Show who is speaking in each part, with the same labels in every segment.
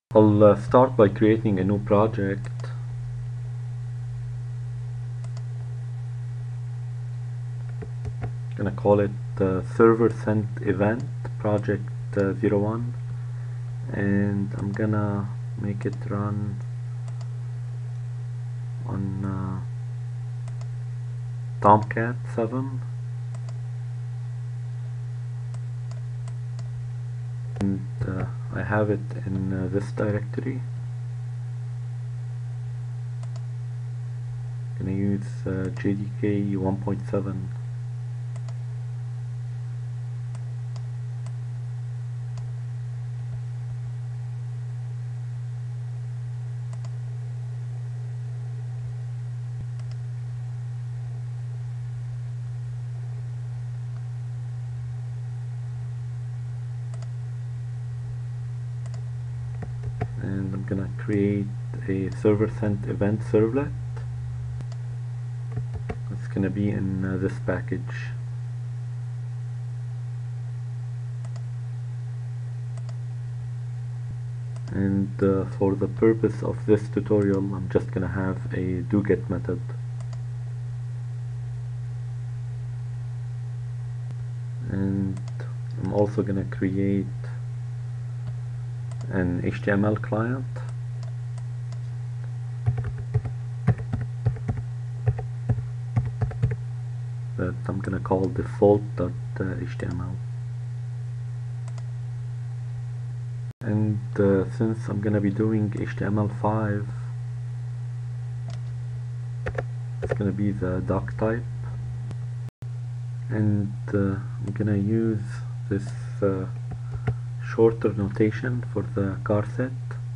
Speaker 1: I'll start by creating a new project. Gonna call it server sent event project 01, and I'm gonna make it run on Tomcat 7, and I have it in this directory. Gonna use JDK 1.7. And I'm gonna create a server sent event servlet. It's gonna be in this package. And for the purpose of this tutorial, I'm just gonna have a doGet method. And I'm also gonna create an HTML client. That I'm gonna call default.html. And since I'm gonna be doing HTML5, it's gonna be the doc type, and I'm gonna use this shorter notation for the car set.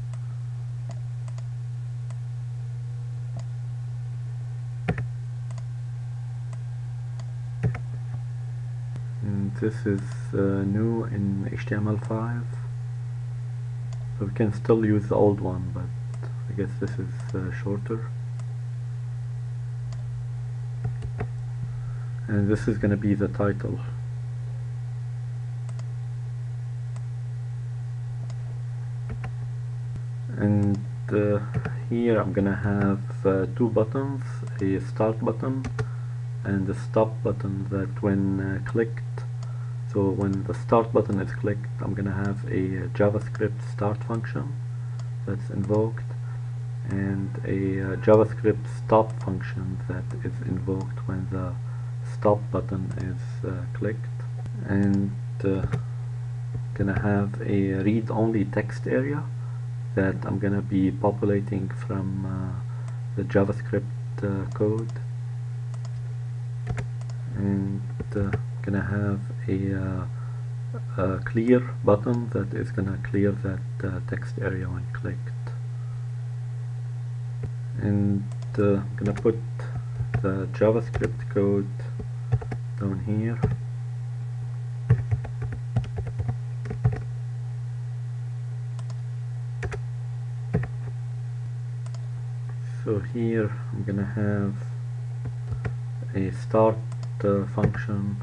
Speaker 1: And this is new in HTML5, so we can still use the old one, but I guess this is shorter. And this is gonna be the title. And here I'm gonna have two buttons, a start button and a stop button, that when clicked, so when the start button is clicked, I'm gonna have a JavaScript start function that's invoked, and a JavaScript stop function that is invoked when the stop button is clicked. And gonna have a read-only text area that I'm gonna be populating from the JavaScript code, and gonna have a clear button that is gonna clear that text area when clicked. And I'm gonna put the JavaScript code down here. So here I'm gonna have a start function,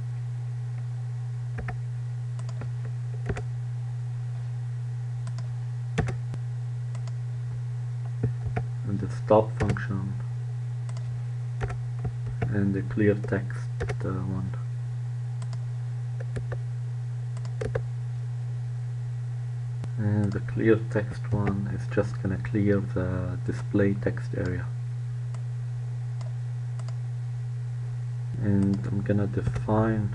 Speaker 1: and the stop function, and the clear text one. And the clear text one is just gonna clear the display text area. And I'm gonna define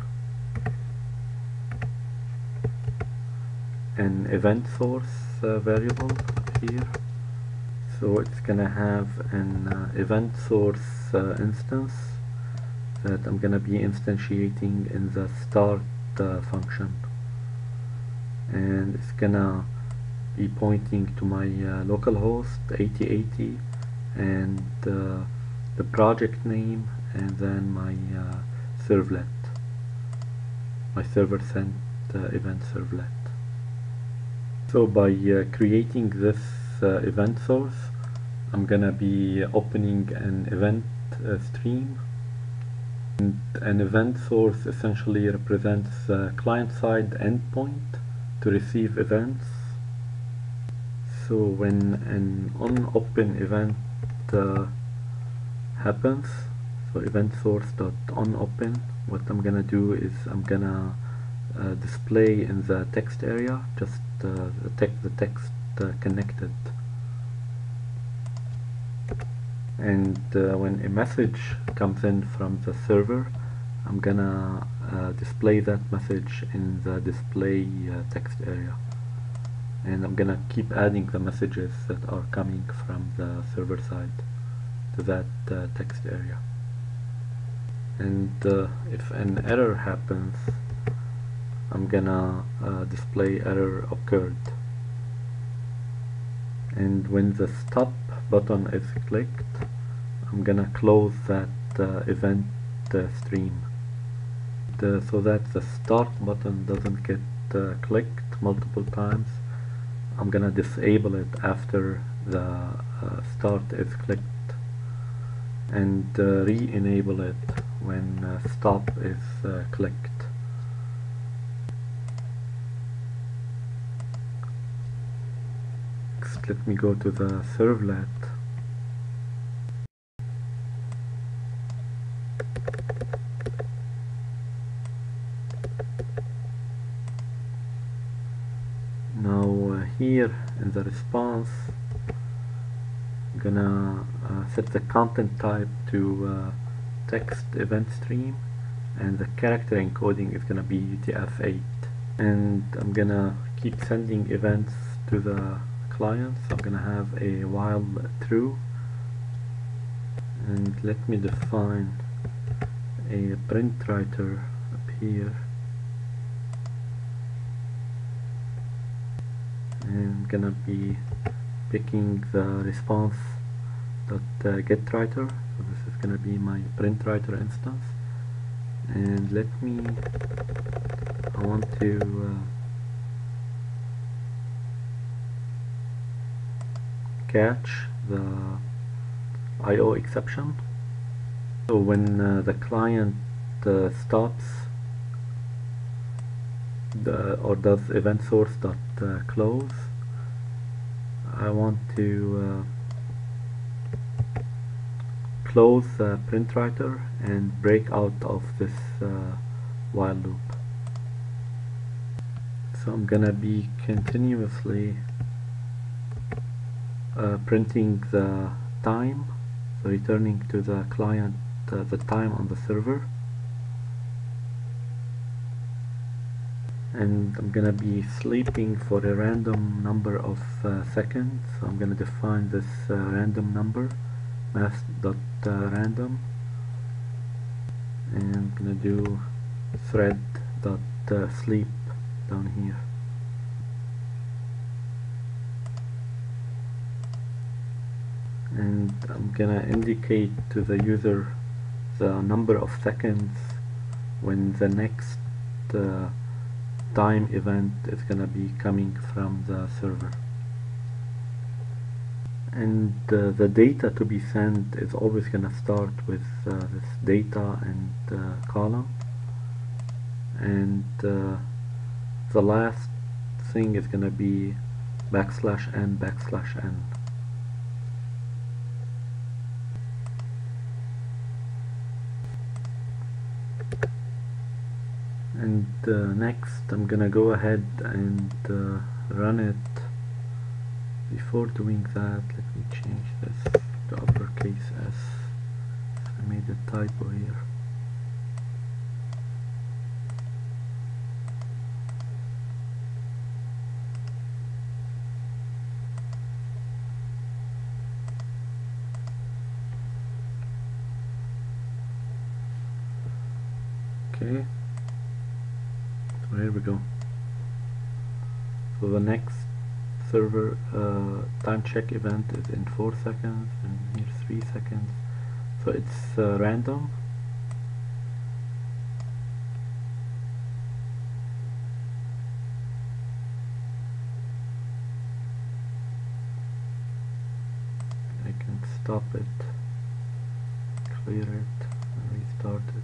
Speaker 1: an event source variable here. So it's gonna have an event source instance that I'm gonna be instantiating in the start function, and it's gonna be pointing to my localhost 8080 and the project name, and then my servlet, my server sent event servlet. So by creating this event source, I'm gonna be opening an event stream. And an event source essentially represents a client-side endpoint to receive events. So when an on-open event happens, so event source dot on-open, what I'm gonna do is I'm gonna display in the text area just the text connected, and when a message comes in from the server, I'm gonna display that message in the display text area, and I'm gonna keep adding the messages that are coming from the server side to that text area. And if an error happens, I'm gonna display error occurred. And when the stop button is clicked, I'm gonna close that event stream so that the start button doesn't get clicked multiple times. I'm gonna disable it after the start is clicked, and re-enable it when stop is clicked. Next, let me go to the servlet. Now here in the response, I'm gonna set the content type to text event stream, and the character encoding is gonna be UTF-8, and I'm gonna keep sending events to the client. So I'm gonna have a while true, and let me define a print writer up here, and I'm gonna be picking the response get writer. So this is gonna be my print writer instance, and I want to catch the IO exception. So when the client stops or does event source dot close, I want to close the print writer and break out of this while loop. So I'm gonna be continuously printing the time, so returning to the client the time on the server, and I'm gonna be sleeping for a random number of seconds. So I'm gonna define this random number, math.random, and I'm gonna do thread.sleep down here. And I'm gonna indicate to the user the number of seconds when the next time event is gonna be coming from the server. And the data to be sent is always gonna start with this data and column, and the last thing is gonna be \n\n. And next I'm gonna go ahead and run it. Before doing that, let me change this to uppercase S. I made a typo here. Okay, so here we go. So the next server time check event is in 4 seconds, and here 3 seconds. So it's random. I can stop it, clear it, and restart it.